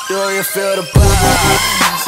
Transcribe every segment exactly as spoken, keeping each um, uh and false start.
Do you feel the buzz?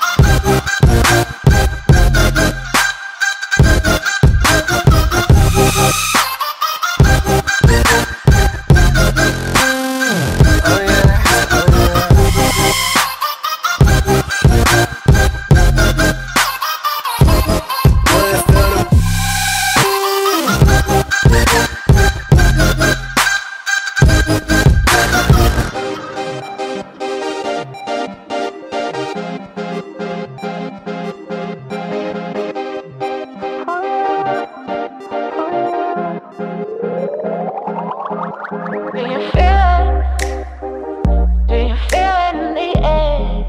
Do you feel it? Do you feel it in the air?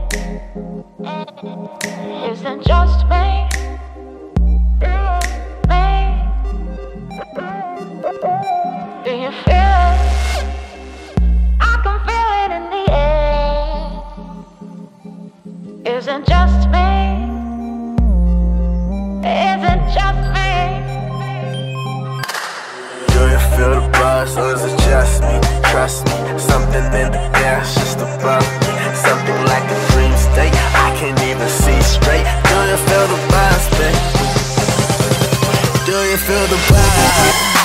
Isn't just me, me. Do you feel it? I can feel it in the air. Isn't just me, isn't just me. Do you feel the buzz, or is it just me? Trust me, something in the air, it's just above me. Something like a dream state, I can't even see straight. Do you feel the buzz, babe? Do you feel the buzz?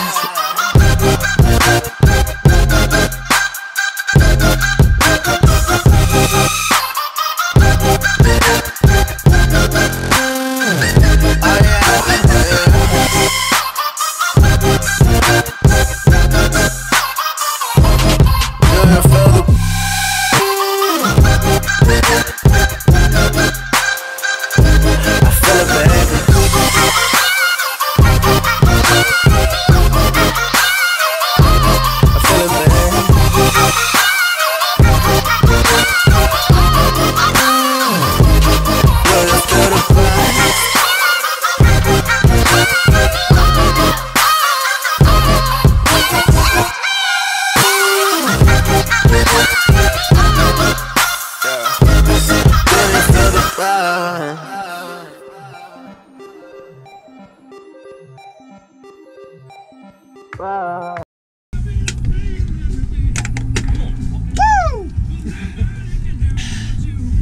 Wow.